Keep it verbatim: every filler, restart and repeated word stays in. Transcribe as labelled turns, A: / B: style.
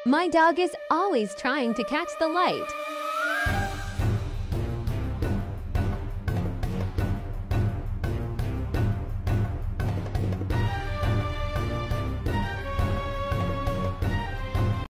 A: My dog is always trying to catch the light.